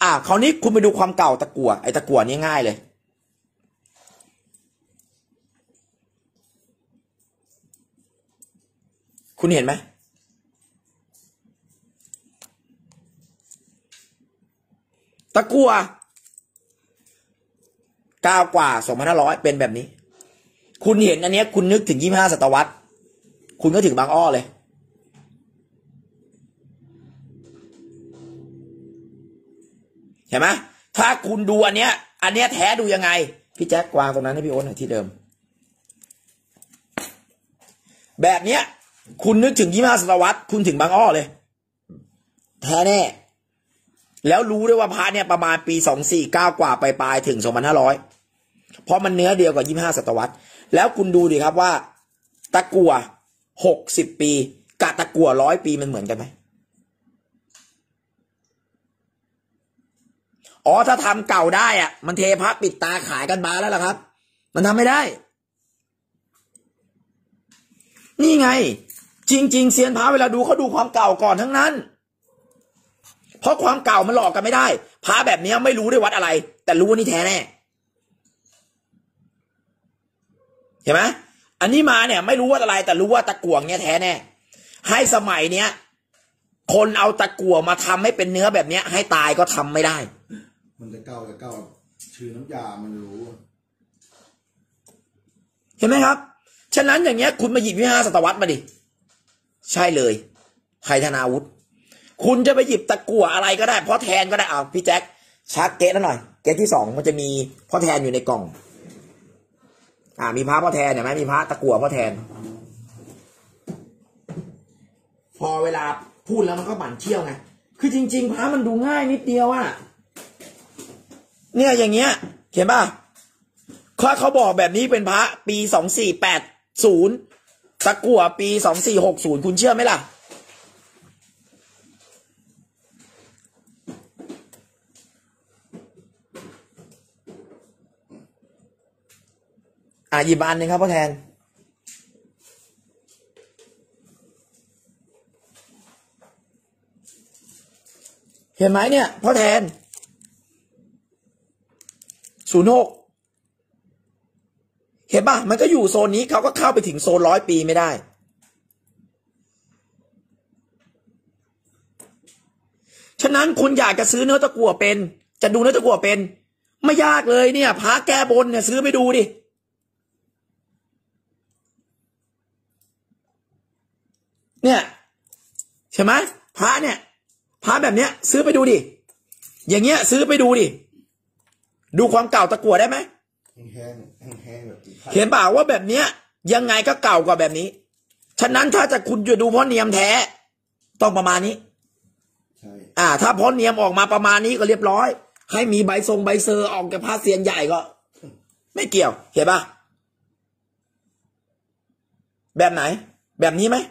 คราวนี้คุณไปดูความเก่าตะกั่วไอ้ตะกั่วนี่ง่ายเลยคุณเห็นไหมตะกั่ว9 กว่า 2,500เป็นแบบนี้คุณเห็นอันนี้คุณนึกถึง25 ศตวรรษคุณก็ถึงบางอ้อเลยเห็นไหมถ้าคุณดูอันเนี้ยแท้ดูยังไงพี่แจ็ควางตรงนั้นให้พี่โอ๊ตหน่อยที่เดิมแบบเนี้ยคุณนึกถึง25 ศตวรรษคุณถึงบางอ้อเลยแท้แน่แล้วรู้ด้วยว่าพระเนี่ยประมาณปี249 กว่าปลายถึง 2,500เพราะมันเนื้อเดียวกับ25 ศตวรรษแล้วคุณดูดิครับว่าตะกั่ว60 ปีกับตะกั่ว100 ปีมันเหมือนกันไหมถ้าทำเก่าได้มันเทพระปิดตาขายกันมาแล้วล่ะครับมันทำไม่ได้นี่ไงจริงๆเซียนพระเวลาดูเขาดูความเก่าก่อนทั้งนั้นเพราะความเก่ามันหลอกกันไม่ได้พระแบบนี้ไม่รู้ด้วยวัดอะไรแต่รู้ว่านี่แท้แน่เห็นไหมอันนี้มาเนี่ยไม่รู้ว่าอะไรแต่รู้ว่าตะกั่วเนี่ยแท้แน่ให้สมัยเนี้ยคนเอาตะกั่วมาทำให้เป็นเนื้อแบบเนี้ยให้ตายก็ทำไม่ได้มันจะเก่าชื่อน้ำยามันรู้เห็นไหมครับฉะนั้นอย่างเงี้ยคุณมาหยิบ25 ศตวรรษมาดิใช่เลยไทยธนาวุฒิคุณจะไปหยิบตะกั่วอะไรก็ได้พ่อแทนก็ได้พี่แจ็คชักเกตแล้วหน่อยเกตที่2มันจะมีพ่อแทนอยู่ในกล่องมีพระพ่อแทนเห็นไหมมีพระตะกั่วพ่อแทนพอเวลาพูดแล้วมันก็หมั่นเชี่ยวไงคือจริงๆพระมันดูง่ายนิดเดียวเนี่ยอย่างเงี้ยเห็นป่ะเขาบอกแบบนี้เป็นพระปี2480ตะกั่วปี2460คุณเชื่อไหมล่ะหยิบอันหนึ่งครับพ่อแทนเห็นไหมเนี่ยพ่อแทน06เห็นป่ะมันก็อยู่โซนนี้เขาก็เข้าไปถึงโซน100 ปีไม่ได้ฉะนั้นคุณอยากจะซื้อเนื้อตะกั่วเป็นจะดูเนื้อตะกั่วเป็นไม่ยากเลยเนี่ยพระแก้บนเนี่ยซื้อไปดูดิเนี่ยใช่ไหมพระเนี่ยพระแบบเนี้ยซื้อไปดูดิอย่างเงี้ยซื้อไปดูดิดูความเก่าตะกั่วได้ไหมแห้งแบบเห็นเปล่าว่าแบบเนี้ยยังไงก็เก่ากว่าแบบนี้ฉะนั้นถ้าจะคุณจะดูพ่อเนียมแท้ต้องประมาณนี้ใช่ถ้าพ่อเนียมออกมาประมาณนี้ก็เรียบร้อยให้มีใบเซอร์ออกจากพระเซียนใหญ่ก็ไม่เกี่ยวเห็นป่ะแบบไหนแบบนี้ไหม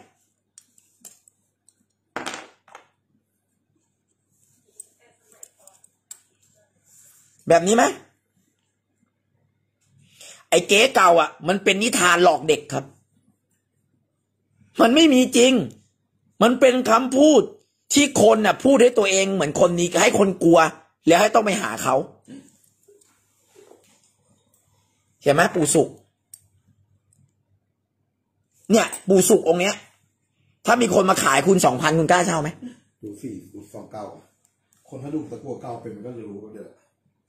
แบบนี้ไหมไอ้เก๋เก่ามันเป็นนิทานหลอกเด็กครับมันไม่มีจริงมันเป็นคำพูดที่คนพูดให้ตัวเองเหมือนคนนี้ให้คนกลัวแล้วให้ต้องไปหาเขาเห็นไหมปู่สุกเนี่ยปู่สุกองค์เนี้ยถ้ามีคนมาขายคุณ 2,000คุณกล้าเช่าไหมดู2 เก่าคนถ้าดูตะกั่วเก่าเป็นมันก็รู้เดี๋ยว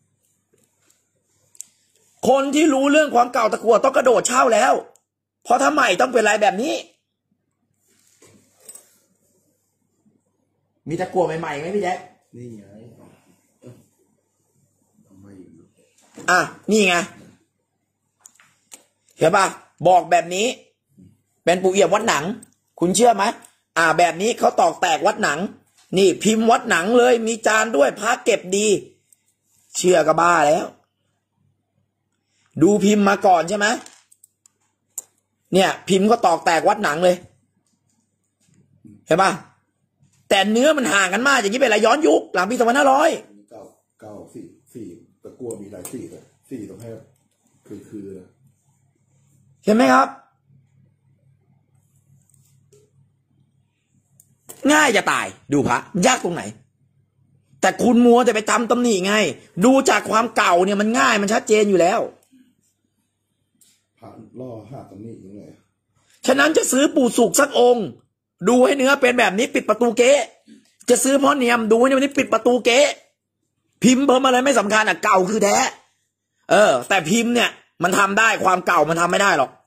คนที่รู้เรื่องความเก่าตะกั่วต้องกระโดดเช่าแล้วเพราะถ้าใหม่ต้องเป็นอะไรแบบนี้มีตะกั่วใหม่ๆไหมพี่แจ๊คนี่ไงนี่ไงเห็นป่ะบอกแบบนี้เป็นปู่เอี่ยมวัดหนังคุณเชื่อไหมแบบนี้เขาตอกแตกวัดหนังนี่พิมพ์วัดหนังเลยมีจานด้วยพระเก็บดีเชื่อก็บ้าแล้วดูพิมพ์มาก่อนใช่ไหมเนี่ยพิมพ์ก็ตอกแตกวัดหนังเลยเห็นป่ะแต่เนื้อมันห่างกันมากอย่างนี้เป็นอะไรย้อนยุคหลังปี2500 เก้าสี่ตะกั่วมีหลายสี่ต้องให้คือเห็นไหมครับง่ายจะตายดูพระยากตรงไหนแต่คุณมัวแต่ไปตำหนิไงดูจากความเก่าเนี่ยมันง่ายมันชัดเจนอยู่แล้วผ่านล่อหาตรงนี้ยังไงฉะนั้นจะซื้อปู่สุกสักองค์ดูให้เนื้อเป็นแบบนี้ปิดประตูเก๊จะซื้อพ่อเนียมดูให้วันนี้ปิดประตูเก๊พิมพ์เพิ่มอะไรไม่สำคัญเก่าคือแท้แต่พิมพ์เนี่ยมันทำได้ความเก่ามันทำไม่ได้หรอก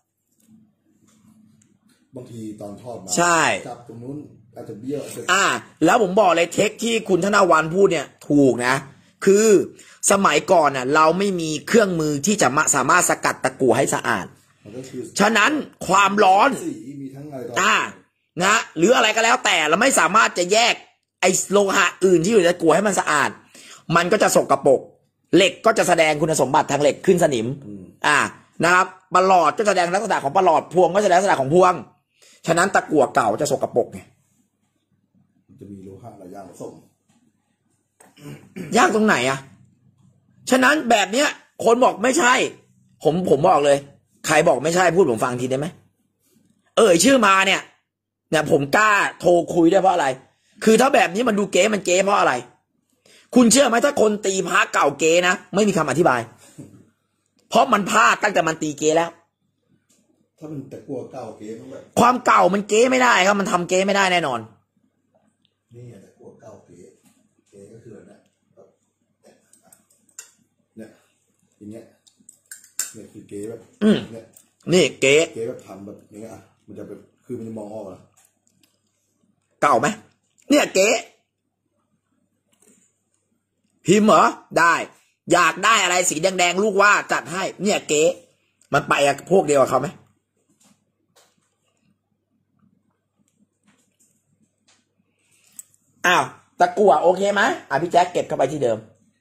บางทีตอนทอดมาใช่จับตรงนู้นอาจจะเบี้ยวแล้วผมบอกเลยเทคที่คุณธนวันพูดเนี่ยถูกนะคือสมัยก่อนน่ะเราไม่มีเครื่องมือที่จะสามารถสกัดตะกั่วให้สะอาดฉะนั้นความร้อนสีมีทั้งอะไรนะหรืออะไรก็แล้วแต่เราไม่สามารถจะแยกไอ้โลหะอื่นที่อยู่ในตะกั่วให้มันสะอาดมันก็จะสกปรกเหล็กก็จะแสดงคุณสมบัติทางเหล็กขึ้นสนิมนะครับประหลอดก็แสดงลักษณะของประหลอดพวงก็แสดงลักษณะของพวงฉะนั้นตะกั่วเก่าจะสกปรกไงจะมีโลหะหลายอย่างผสมยากตรงไหนฉะนั้นแบบเนี้ยคนบอกไม่ใช่ผมบอกเลยใครบอกไม่ใช่พูดผมฟังทีได้ไหมชื่อมาเนี่ยผมกล้าโทรคุยได้เพราะอะไรคือถ้าแบบนี้มันดูเก๋มันเก๋เพราะอะไรคุณเชื่อไหมถ้าคนตีพระเก่าเก๋นะไม่มีคำอธิบายเพราะมันพลาดตั้งแต่มันตีเก๋แล้วถ้ามันแต่กลัวเก่าเก๋ต้องแบบความเก่ามันเก๋ไม่ได้ครับมันทำเก๋ไม่ได้แน่นอนนี่แต่กลัวเก่าเก๋ก็คือเนี่ยอย่างเงี้ยเนี่ยคือเก๋แบบเนี่ยนี่เก๋แบบทำแบบนี้มันจะแบบคือมันจะมองออกเก่าไหมเนี่ยเก๋พิมพ์เหรอได้อยากได้อะไรสีแดงๆลูกว่าจัดให้เนี่ยเก๋มันไปพวกเดียวกับเขาไหมตะกั่วโอเคไหมพี่แจ็คเก็บเข้าไปที่เดิม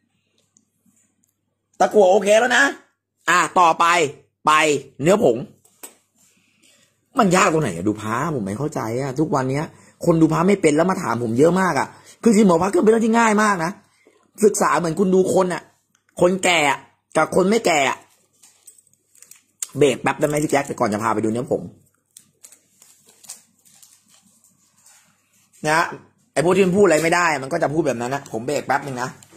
ตะกั่วโอเคแล้วนะต่อไปเนื้อผงมันยากตรงไหนดูพระผมไม่เข้าใจทุกวันนี้คนดูพระไม่เป็นแล้วมาถามผมเยอะมากคือที่หมอพระก็เป็นเรื่องที่ง่ายมากนะศึกษาเหมือนคุณดูคนคนแก่กับคนไม่แก่เบรกแป๊บได้ไหมพี่แจ็คแต่ก่อนจะพาไปดูเนื้อผงนะไอ้พวกที่มันพูดอะไรไม่ได้มันก็จะพูดแบบนั้นนะผมเบรกแป๊บนึงนะ